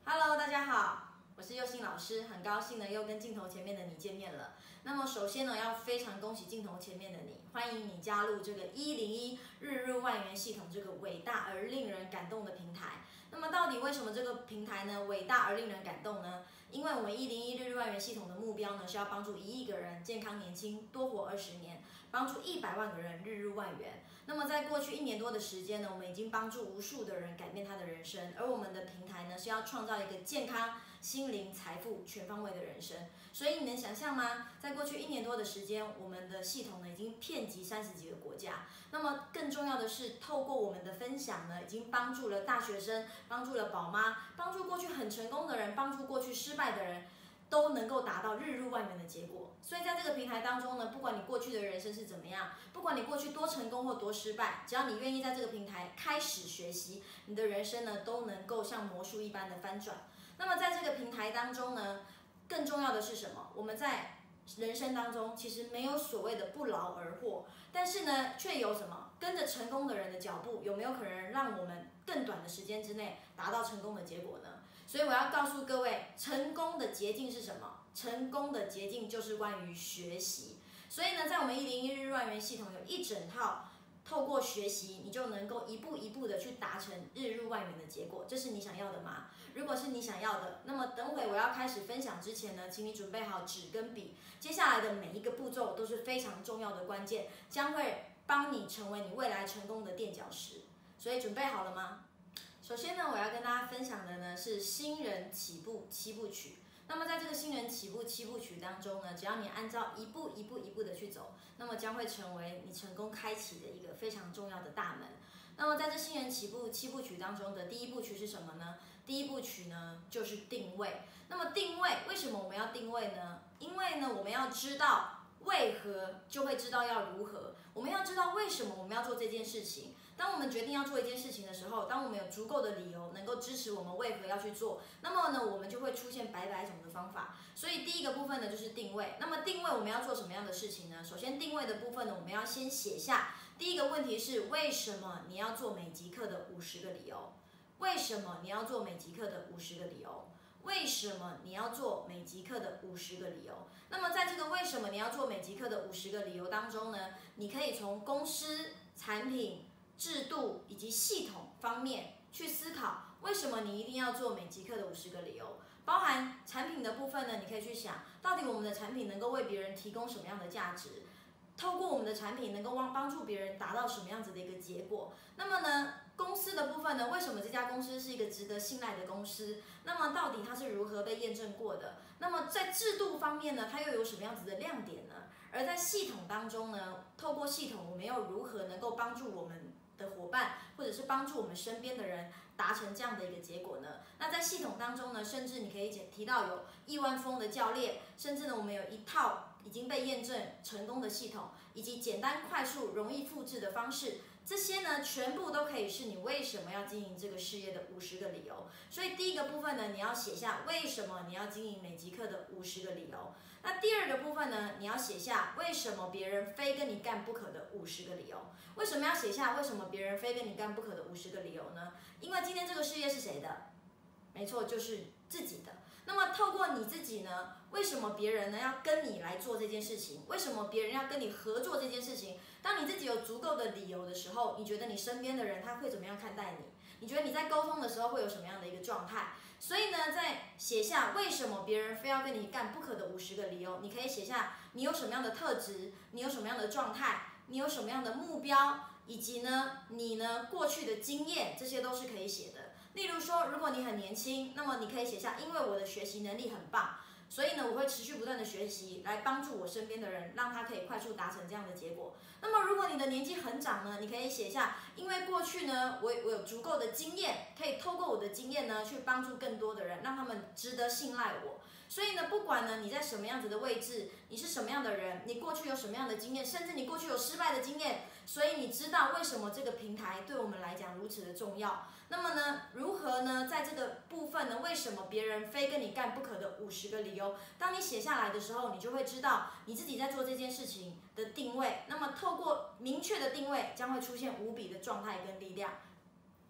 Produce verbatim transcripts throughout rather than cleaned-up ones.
Hello， 大家好，我是佑欣老师，很高兴呢又跟镜头前面的你见面了。那么首先呢，要非常恭喜镜头前面的你，欢迎你加入这个一零一日入万元系统这个伟大而令人感动的平台。那么到底为什么这个平台呢伟大而令人感动呢？因为我们一零一日入万元系统的目标呢是要帮助一亿个人健康年轻多活二十年，帮助一百万个人日入万元。那么在过去一年多的时间呢，我们已经帮助无数的人改变他的人生，而我们的平台呢是要创造一个健康、心灵、财富全方位的人生。所以你能想象吗？在过去一年多的时间，我们的系统呢已经遍及三十几个国家。那么更重要的是，透过我们的分享呢，已经帮助了大学生，帮助了宝妈，帮助过去很成功的人，帮助过去失败的人，都能够达到日入万元的结果。所以在这个平台当中呢，不管你过去的人生是怎么样，不管你过去多成功或多失败，只要你愿意在这个平台开始学习，你的人生呢都能够像魔术一般的翻转。那么在这个平台当中呢，更重要的是什么？我们在人生当中其实没有所谓的不劳而获，但是呢，却有什么？跟着成功的人的脚步，有没有可能让我们更短的时间之内达到成功的结果呢？所以我要告诉各位，成功的捷径是什么？成功的捷径就是关于学习。所以呢，在我们一零一日入万元系统有一整套，透过学习，你就能够一步一步的去达成日入万元的结果。这是你想要的吗？如果是你想要的，那么等会我要开始分享之前呢，请你准备好纸跟笔。接下来的每一个步骤都是非常重要的关键，将会帮你成为你未来成功的垫脚石。所以准备好了吗？首先呢，我要跟大家分享的呢是新人起步七部曲。那么在这个新人起步七部曲当中呢，只要你按照一步一步一步的去走，那么将会成为你成功开启的一个非常重要的大门。那么在这新人起步七部曲当中的第一部曲是什么呢？第一部曲呢就是定位。那么定位，为什么我们要定位呢？因为呢我们要知道为何，就会知道要如何。我们要知道为什么我们要做这件事情。当我们决定要做一件事情的时候，当我们有足够的理由能够支持我们为何要去做，那么呢，我们就会出现百百种的方法。所以第一个部分呢就是定位。那么定位我们要做什么样的事情呢？首先定位的部分呢，我们要先写下第一个问题是为什么你要做美极客的五十个理由？为什么你要做美极客的五十个理由？为什么你要做美极客的五十个理由？那么在这个为什么你要做美极客的五十个理由当中呢，你可以从公司、产品、制度以及系统方面去思考，为什么你一定要做美极客的五十个理由？包含产品的部分呢，你可以去想，到底我们的产品能够为别人提供什么样的价值？透过我们的产品能够帮助别人达到什么样子的一个结果？那么呢，公司的部分呢，为什么这家公司是一个值得信赖的公司？那么到底它是如何被验证过的？那么在制度方面呢，它又有什么样子的亮点呢？而在系统当中呢，透过系统，我们又如何能够帮助我们的伙伴，或者是帮助我们身边的人达成这样的一个结果呢？那在系统当中呢，甚至你可以提到有亿万富翁的教练，甚至呢，我们有一套已经被验证成功的系统，以及简单、快速、容易复制的方式。这些呢，全部都可以是你为什么要经营这个事业的五十个理由。所以第一个部分呢，你要写下为什么你要经营美极客的五十个理由。那第二个部分呢，你要写下为什么别人非跟你干不可的五十个理由。为什么要写下为什么别人非跟你干不可的五十个理由呢？因为今天这个事业是谁的？没错，就是自己的。那么透过你自己呢，为什么别人呢要跟你来做这件事情？为什么别人要跟你合作这件事情？当你自己有足够的理由的时候，你觉得你身边的人他会怎么样看待你？你觉得你在沟通的时候会有什么样的一个状态？所以呢，在写下为什么别人非要跟你干不可的五十个理由，你可以写下你有什么样的特质，你有什么样的状态，你有什么样的目标，以及呢你呢过去的经验，这些都是可以写的。例如说，如果你很年轻，那么你可以写下，因为我的学习能力很棒，所以呢，我会持续不断的学习，来帮助我身边的人，让他可以快速达成这样的结果。那么，如果你的年纪很长呢，你可以写下，因为过去呢，我我有足够的经验，可以透过我的经验呢，去帮助更多的人，让他们值得信赖我。所以呢，不管呢你在什么样子的位置，你是什么样的人，你过去有什么样的经验，甚至你过去有失败的经验，所以你知道为什么这个平台对我们来讲如此的重要。那么呢，如何呢，在这个部分呢，为什么别人非跟你干不可的五十个理由，当你写下来的时候，你就会知道你自己在做这件事情的定位。那么透过明确的定位，将会出现无比的状态跟力量。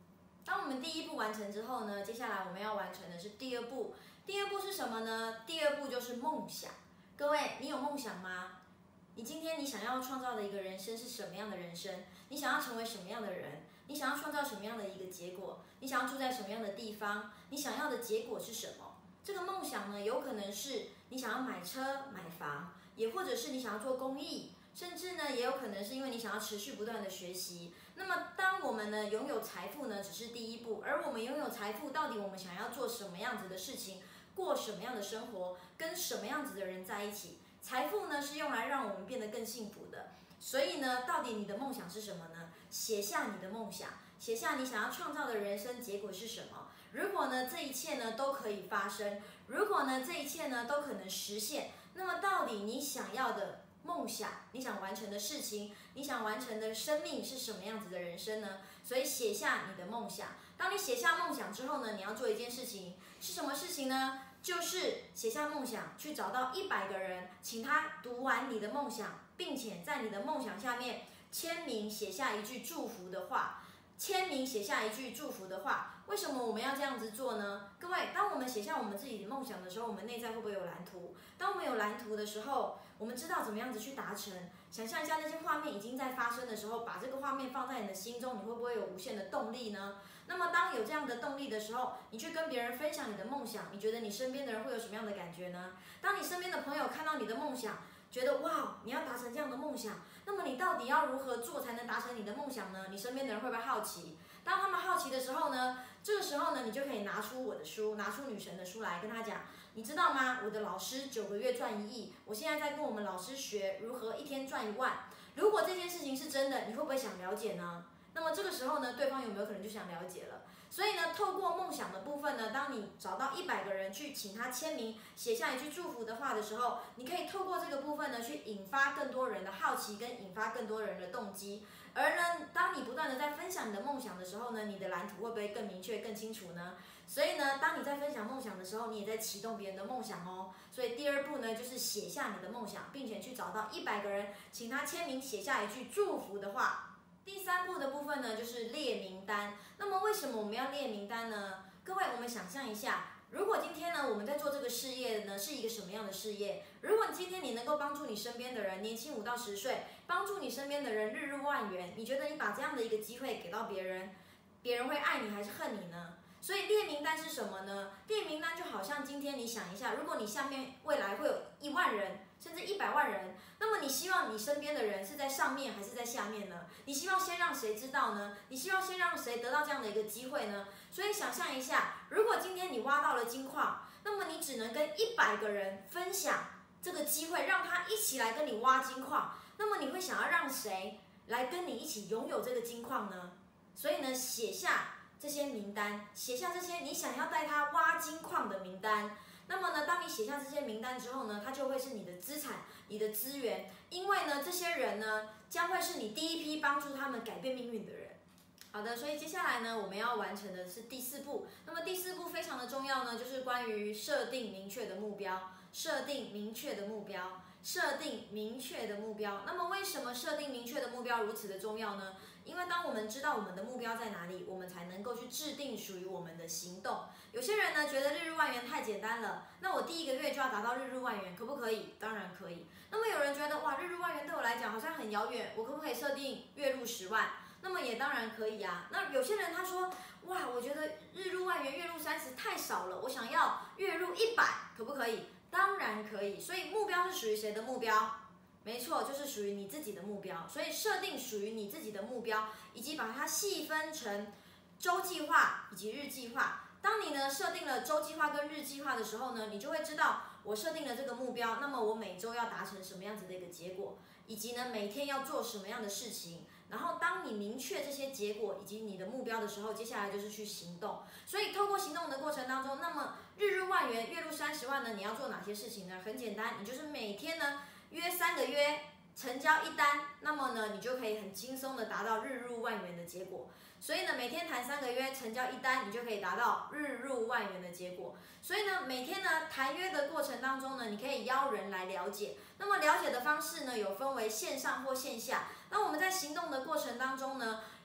当我们第一步完成之后呢，接下来我们要完成的是第二步。第二步是什么呢？第二步就是梦想。各位，你有梦想吗？你今天你想要创造的一个人生是什么样的人生？你想要成为什么样的人？你想要创造什么样的一个结果？你想要住在什么样的地方？你想要的结果是什么？这个梦想呢，有可能是你想要买车买房，也或者是你想要做公益，甚至呢，也有可能是因为你想要持续不断的学习。那么，当我们呢拥有财富呢，只是第一步，而我们拥有财富，到底我们想要做什么样子的事情，过什么样的生活，跟什么样子的人在一起？财富呢是用来让我们变得更幸福的。所以呢，到底你的梦想是什么呢？写下你的梦想，写下你想要创造的人生结果是什么。如果呢这一切呢都可以发生，如果呢这一切呢都可能实现，那么到底你想要的梦想，你想完成的事情，你想完成的生命是什么样子的人生呢？所以写下你的梦想。当你写下梦想之后呢，你要做一件事情，是什么事情呢？就是写下梦想，去找到一百个人，请他读完你的梦想，并且在你的梦想下面签名，写下一句祝福的话。签名写下一句祝福的话，为什么我们要这样子做呢？各位，当我们写下我们自己的梦想的时候，我们内在会不会有蓝图？当我们有蓝图的时候，我们知道怎么样子去达成。想象一下那些画面已经在发生的时候，把这个画面放在你的心中，你会不会有无限的动力呢？那么当有这样的动力的时候，你去跟别人分享你的梦想，你觉得你身边的人会有什么样的感觉呢？当你身边的朋友看到你的梦想，觉得哇，你要达成这样的梦想，那么你到底要如何做才能达成你的梦想呢？你身边的人会不会好奇？当他们好奇的时候呢，这个时候呢，你就可以拿出我的书，拿出女神的书来跟他讲，你知道吗？我的老师九个月赚一亿，我现在在跟我们老师学如何一天赚一万。如果这件事情是真的，你会不会想了解呢？那么这个时候呢，对方有没有可能就想了解了？所以呢，透过梦想的部分呢，当你找到一百个人去请他签名，写下一句祝福的话的时候，你可以透过这个部分呢，去引发更多人的好奇，跟引发更多人的动机。而呢，当你不断的在分享你的梦想的时候呢，你的蓝图会不会更明确、更清楚呢？所以呢，当你在分享梦想的时候，你也在启动别人的梦想哦。所以第二步呢，就是写下你的梦想，并且去找到一百个人，请他签名，写下一句祝福的话。第三步的部分呢，就是列名单。那么为什么我们要列名单呢？各位，我们想象一下，如果今天呢我们在做这个事业呢，是一个什么样的事业？如果今天你能够帮助你身边的人，年轻五到十岁，帮助你身边的人日入万元，你觉得你把这样的一个机会给到别人，别人会爱你还是恨你呢？所以列名单是什么呢？列名单就好像今天你想一下，如果你下面未来会有一万人，甚至一百万人，那么你希望你身边的人是在上面还是在下面呢？你希望先让谁知道呢？你希望先让谁得到这样的一个机会呢？所以想象一下，如果今天你挖到了金矿，那么你只能跟一百个人分享这个机会，让他一起来跟你挖金矿，那么你会想要让谁来跟你一起拥有这个金矿呢？所以呢，写下这些名单，写下这些你想要带他挖金矿的名单。那么呢，当你写下这些名单之后呢，它就会是你的资产、你的资源，因为呢，这些人呢，将会是你第一批帮助他们改变命运的人。好的，所以接下来呢，我们要完成的是第四步。那么第四步非常的重要呢，就是关于设定明确的目标，设定明确的目标，设定明确的目标。那么为什么设定明确的目标如此的重要呢？因为当我们知道我们的目标在哪里，我们才能够去制定属于我们的行动。有些人呢觉得日入万元太简单了，那我第一个月就要达到日入万元，可不可以？当然可以。那么有人觉得哇，日入万元对我来讲好像很遥远，我可不可以设定月入十万？那么也当然可以啊。那有些人他说哇，我觉得日入万元、月入三十太少了，我想要月入一百，可不可以？当然可以。所以目标是属于谁的目标？没错，就是属于你自己的目标。所以设定属于你自己的目标，以及把它细分成周计划以及日计划。当你呢设定了周计划跟日计划的时候呢，你就会知道我设定了这个目标，那么我每周要达成什么样子的一个结果，以及呢每天要做什么样的事情。然后当你明确这些结果以及你的目标的时候，接下来就是去行动。所以透过行动的过程当中，那么日入万元、月入三十万呢，你要做哪些事情呢？很简单，你就是每天呢约三个约成交一单，那么呢你就可以很轻松的达到日入万元的结果。所以呢，每天谈三个约成交一单，你就可以达到日入万元的结果。所以呢，每天呢谈约的过程当中呢，你可以邀人来了解。那么了解的方式呢，有分为线上或线下。那我们在行动的过程当中呢，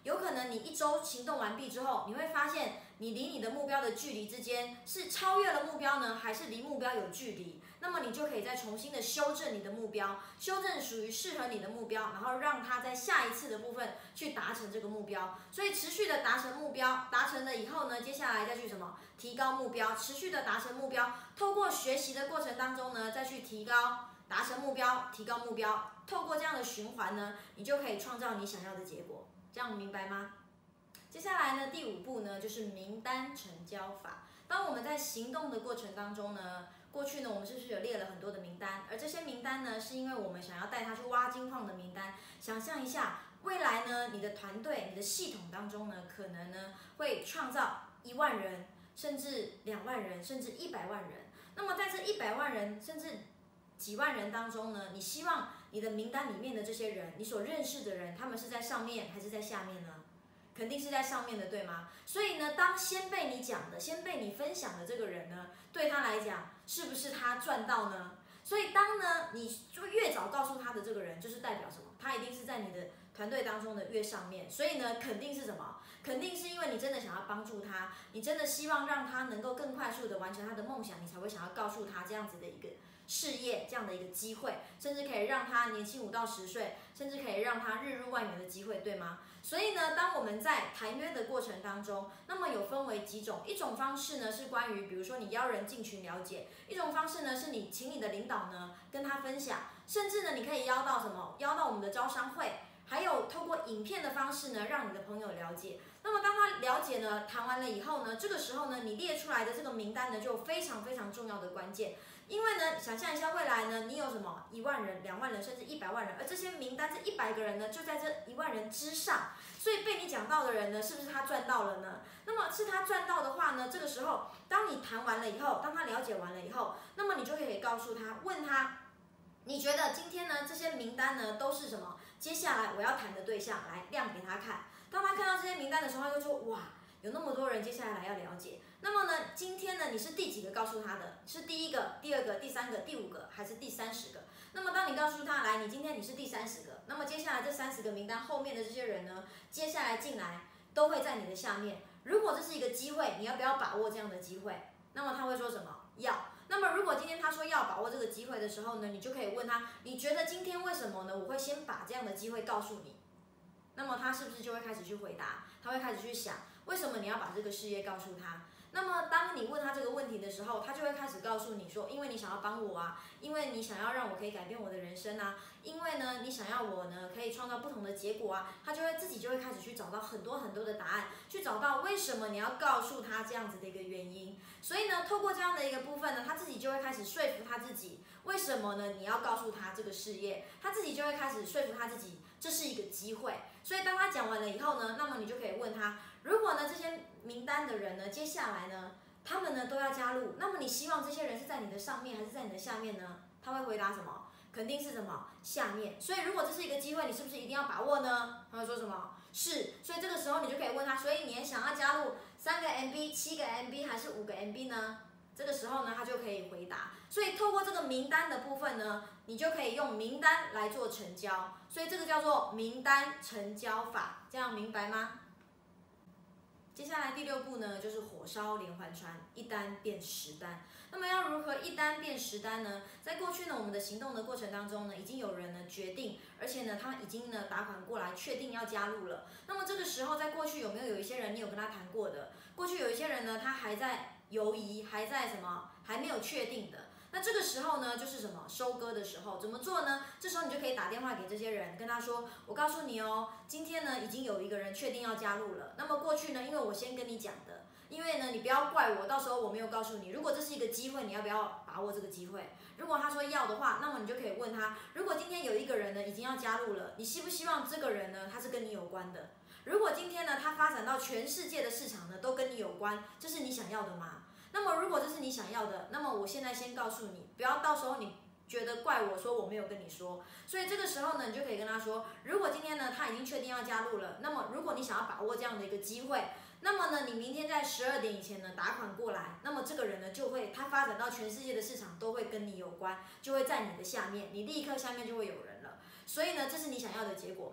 有可能你一周行动完毕之后，你会发现你离你的目标的距离之间是超越了目标呢，还是离目标有距离？那么你就可以再重新的修正你的目标，修正属于适合你的目标，然后让它在下一次的部分去达成这个目标。所以持续的达成目标，达成了以后呢，接下来再去什么？提高目标，持续的达成目标，透过学习的过程当中呢，再去提高。达成目标，提高目标，透过这样的循环呢，你就可以创造你想要的结果。这样明白吗？接下来呢，第五步呢，就是名单成交法。当我们在行动的过程当中呢，过去呢，我们是不是有列了很多的名单？而这些名单呢，是因为我们想要带他去挖金矿的名单。想象一下，未来呢，你的团队、你的系统当中呢，可能呢会创造一万人，甚至两万人，甚至一百万人。那么在这一百万人，甚至几万人当中呢，你希望你的名单里面的这些人，你所认识的人，他们是在上面还是在下面呢？肯定是在上面的，对吗？所以呢，当先被你讲的、先被你分享的这个人呢，对他来讲，是不是他赚到呢？所以当呢，你就越早告诉他的这个人，就是代表什么？他一定是在你的团队当中的越上面。所以呢，肯定是什么？肯定是因为你真的想要帮助他，你真的希望让他能够更快速的完成他的梦想，你才会想要告诉他这样子的一个事业，这样的一个机会，甚至可以让他年轻五到十岁，甚至可以让他日入万元的机会，对吗？所以呢，当我们在谈约的过程当中，那么有分为几种，一种方式呢是关于，比如说你邀人进群了解，一种方式呢是你请你的领导呢跟他分享，甚至呢你可以邀到什么，邀到我们的招商会，还有透过影片的方式呢让你的朋友了解。那么当他了解呢，谈完了以后呢，这个时候呢，你列出来的这个名单呢就非常非常重要的关键。因为呢，想象一下未来呢，你有什么一万人、两万人，甚至一百万人，而这些名单这一百个人呢，就在这一万人之上，所以被你讲到的人呢，是不是他赚到了呢？那么是他赚到的话呢，这个时候当你谈完了以后，当他了解完了以后，那么你就可以告诉他，问他，你觉得今天呢这些名单呢都是什么？接下来我要谈的对象，来亮给他看。当他看到这些名单的时候，他就说哇，有那么多人接下来要了解。那么呢，今天呢，你是第几个告诉他的？是第一个、第二个、第三个、第五个，还是第三十个？那么当你告诉他，来，你今天你是第三十个，那么接下来这三十个名单后面的这些人呢，接下来进来都会在你的下面。如果这是一个机会，你要不要把握这样的机会？那么他会说什么？要。那么如果今天他说要把握这个机会的时候呢，你就可以问他，你觉得今天为什么呢？我会先把这样的机会告诉你。那么他是不是就会开始去回答？他会开始去想，为什么你要把这个事业告诉他？那么当你问他这个问题的时候，他就会开始告诉你说，因为你想要帮我啊，因为你想要让我可以改变我的人生啊，因为呢你想要我呢可以创造不同的结果啊，他就会自己就会开始去找到很多很多的答案，去找到为什么你要告诉他这样子的一个原因。所以呢，透过这样的一个部分呢，他自己就会开始说服他自己，为什么呢你要告诉他这个事业，他自己就会开始说服他自己，这是一个机会。所以当他讲完了以后呢，那么你就可以问他，如果呢这些名单的人呢，接下来呢，他们呢都要加入，那么你希望这些人是在你的上面还是在你的下面呢？他会回答什么？肯定是什么？下面。所以如果这是一个机会，你是不是一定要把握呢？他会说什么？是。所以这个时候你就可以问他，所以你也想要加入三个 M B、七个 M B 还是五个 M B 呢？这个时候呢，他就可以回答。所以透过这个名单的部分呢，你就可以用名单来做成交。所以这个叫做名单成交法，这样明白吗？接下来第六步呢，就是火烧连环船，一单变十单。那么要如何一单变十单呢？在过去呢，我们的行动的过程当中呢，已经有人呢决定，而且呢，他已经呢打款过来，确定要加入了。那么这个时候，在过去有没有有一些人你有跟他谈过的？过去有一些人呢，他还在犹疑，还在什么，还没有确定的。那这个时候呢，就是什么收割的时候，怎么做呢？这时候你就可以打电话给这些人，跟他说，我告诉你哦，今天呢已经有一个人确定要加入了。那么过去呢，因为我先跟你讲的，因为呢你不要怪我，到时候我没有告诉你。如果这是一个机会，你要不要把握这个机会？如果他说要的话，那么你就可以问他，如果今天有一个人呢已经要加入了，你希不希望这个人呢他是跟你有关的？如果今天呢他发展到全世界的市场呢都跟你有关，这是你想要的吗？那么如果这是你想要的，那么我现在先告诉你，不要到时候你觉得怪我说我没有跟你说。所以这个时候呢，你就可以跟他说，如果今天呢他已经确定要加入了，那么如果你想要把握这样的一个机会，那么呢你明天在十二点以前呢打款过来，那么这个人呢就会他发展到全世界的市场都会跟你有关，就会在你的下面，你立刻下面就会有人了。所以呢，这是你想要的结果吗？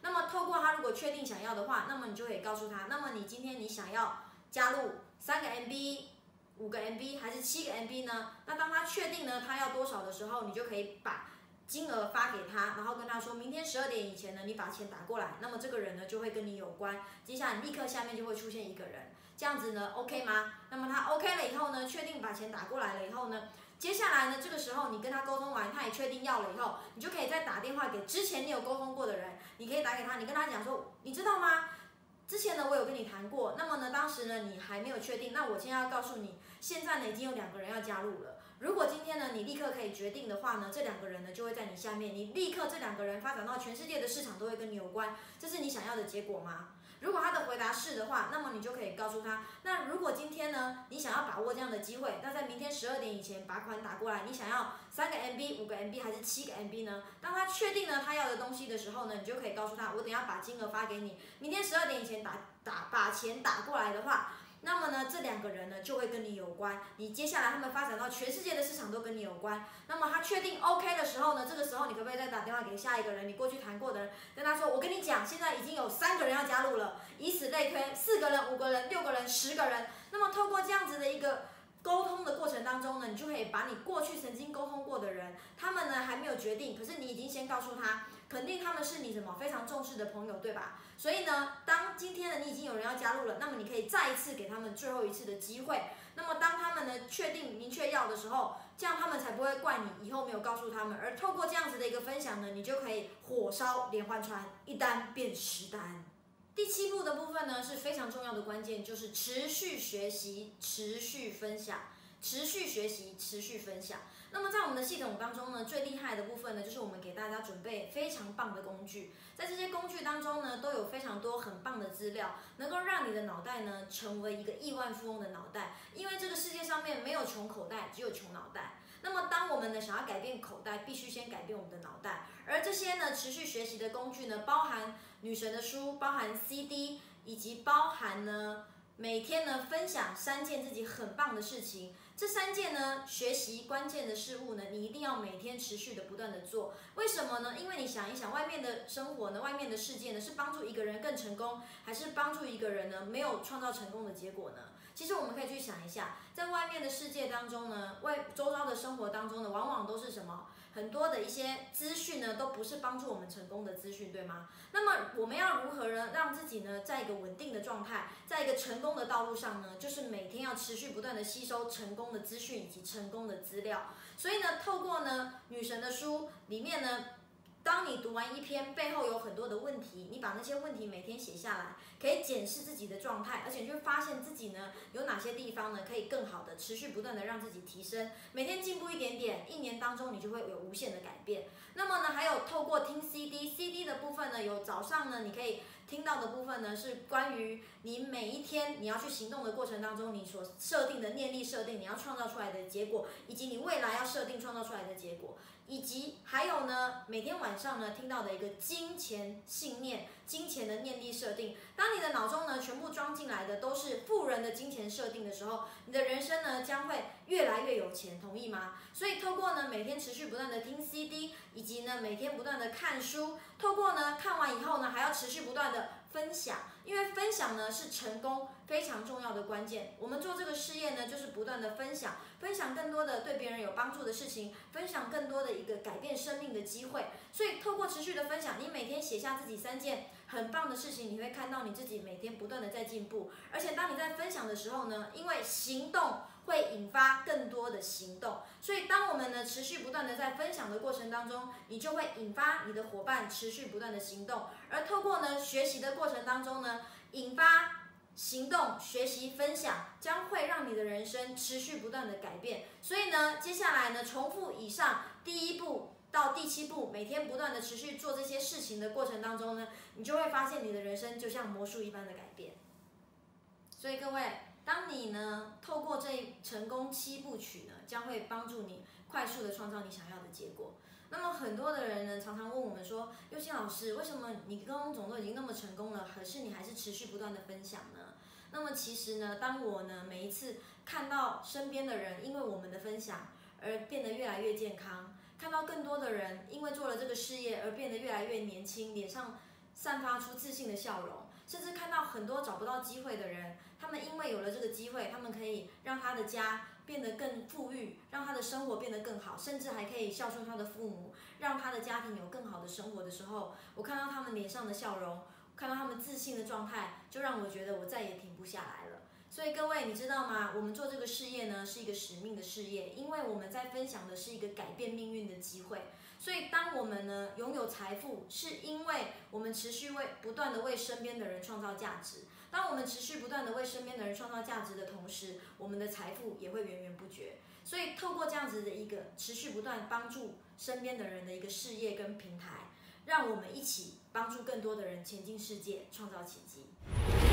那么透过他如果确定想要的话，那么你就可以告诉他，那么你今天你想要加入三个 M B、五个 M B 还是七个 M B 呢？那当他确定呢他要多少的时候，你就可以把金额发给他，然后跟他说明天十二点以前呢，你把钱打过来，那么这个人呢就会跟你有关，接下来立刻下面就会出现一个人，这样子呢 OK 吗？那么他 OK 了以后呢，确定把钱打过来了以后呢，接下来呢这个时候你跟他沟通完，他也确定要了以后，你就可以再打电话给之前你有沟通过的人，你可以打给他，你跟他讲说，你知道吗？之前呢我有跟你谈过，那么呢当时呢你还没有确定，那我今天要告诉你，现在呢已经有两个人要加入了。如果今天呢，你立刻可以决定的话呢，这两个人呢就会在你下面，你立刻这两个人发展到全世界的市场都会跟你有关，这是你想要的结果吗？如果他的回答是的话，那么你就可以告诉他，那如果今天呢，你想要把握这样的机会，那在明天十二点以前把款打过来，你想要三个 M B、五个 M B 还是七个 M B 呢？当他确定了他要的东西的时候呢，你就可以告诉他，我等一下把金额发给你，明天十二点以前打打把钱打过来的话。那么呢，这两个人呢就会跟你有关，你接下来他们发展到全世界的市场都跟你有关。那么他确定 OK 的时候呢，这个时候你可不可以再打电话给下一个人，你过去谈过的人，跟他说，我跟你讲，现在已经有三个人要加入了，以此类推，四个人、五个人、六个人、十个人。那么透过这样子的一个沟通的过程当中呢，你就可以把你过去曾经沟通过的人，他们呢还没有决定，可是你已经先告诉他，肯定他们是你什么非常重视的朋友，对吧？所以呢，当今天呢你已经有人要加入了，那么你可以再一次给他们最后一次的机会。那么当他们呢确定明确要的时候，这样他们才不会怪你以后没有告诉他们。而透过这样子的一个分享呢，你就可以火烧连环船，一单变十单。第七步的部分呢是非常重要的关键，就是持续学习、持续分享。持续学习，持续分享。那么在我们的系统当中呢，最厉害的部分呢，就是我们给大家准备非常棒的工具。在这些工具当中呢，都有非常多很棒的资料，能够让你的脑袋呢成为一个亿万富翁的脑袋。因为这个世界上面没有穷口袋，只有穷脑袋。那么当我们呢想要改变口袋，必须先改变我们的脑袋。而这些呢持续学习的工具呢，包含女神的书，包含 C D， 以及包含呢每天呢分享三件自己很棒的事情。这三件呢，学习关键的事物呢，你一定要每天持续的不断的做。为什么呢？因为你想一想，外面的生活呢，外面的世界呢，是帮助一个人更成功，还是帮助一个人呢没有创造成功的结果呢？其实我们可以去想一下，在外面的世界当中呢，外周遭的生活当中呢，往往都是什么？很多的一些资讯呢，都不是帮助我们成功的资讯，对吗？那么我们要如何呢，让自己呢，在一个稳定的状态，在一个成功的道路上呢，就是每天要持续不断的吸收成功的资讯以及成功的资料。所以呢，透过呢女神的书里面呢，当你读完一篇，背后有很多的问题，你把那些问题每天写下来，可以检视自己的状态，而且你就会发现自己呢有哪些地方呢可以更好的持续不断的让自己提升，每天进步一点点，一年当中你就会有无限的改变。那么呢，还有透过听 C D，C D 的部分呢，有早上呢你可以听到的部分呢是关于你每一天你要去行动的过程当中，你所设定的念力设定，你要创造出来的结果，以及你未来要设定创造出来的结果。以及还有呢，每天晚上呢听到的一个金钱信念、金钱的念力设定。当你的脑中呢全部装进来的都是富人的金钱设定的时候，你的人生呢将会越来越有钱，同意吗？所以透过呢每天持续不断的听 C D， 以及呢每天不断的看书，透过呢看完以后呢还要持续不断的分享，因为分享呢是成功非常重要的关键。我们做这个事业呢，就是不断的分享，分享更多的对别人有帮助的事情，分享更多的一个改变生命的机会。所以透过持续的分享，你每天写下自己三件很棒的事情，你会看到你自己每天不断的在进步。而且当你在分享的时候呢，因为行动会引发更多的行动，所以当我们呢持续不断的在分享的过程当中，你就会引发你的伙伴持续不断的行动。而透过呢学习的过程当中呢，引发行动、学习、分享，将会让你的人生持续不断的改变。所以呢，接下来呢，重复以上第一步到第七步，每天不断的持续做这些事情的过程当中呢，你就会发现你的人生就像魔术一般的改变。所以各位，当你呢透过这成功七部曲呢，将会帮助你快速的创造你想要的结果。那么很多的人呢，常常问我们说，佑心老师，为什么你跟翁总都已经那么成功了，可是你还是持续不断的分享呢？那么其实呢，当我呢每一次看到身边的人因为我们的分享而变得越来越健康，看到更多的人因为做了这个事业而变得越来越年轻，脸上散发出自信的笑容，甚至看到很多找不到机会的人，他们因为有了这个机会，他们可以让他的家变得更富裕，让他的生活变得更好，甚至还可以孝顺他的父母，让他的家庭有更好的生活的时候，我看到他们脸上的笑容，看到他们自信的状态，就让我觉得我再也停不下来了。所以各位，你知道吗？我们做这个事业呢，是一个使命的事业，因为我们在分享的是一个改变命运的机会。所以，当我们呢拥有财富，是因为我们持续为不断的为身边的人创造价值。当我们持续不断的为身边的人创造价值的同时，我们的财富也会源源不绝。所以，透过这样子的一个持续不断帮助身边的人的一个事业跟平台，让我们一起帮助更多的人前进世界，创造奇迹。